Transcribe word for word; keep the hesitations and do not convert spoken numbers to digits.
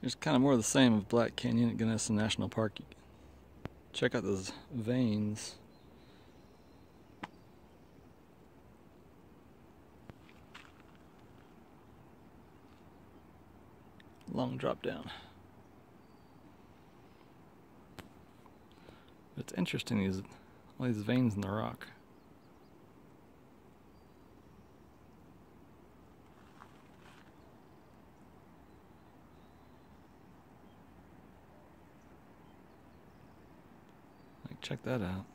Here's kind of more of the same of Black Canyon at Ganesa National Park. Check out those veins. Long drop down. It's interesting, these all these veins in the rock. Like, check that out.